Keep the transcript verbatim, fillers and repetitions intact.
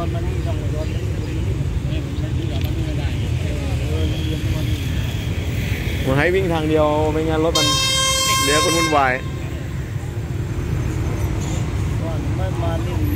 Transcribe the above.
นมานี่ต้องย้อนมานี่นี่มันที่เรามันไม่ได้เออเรียนมานี่มันให้วิ่งทางเดียวไม่งั้นรถมันเดี๋ยวคนวุ่นวายว่าไม่มานี่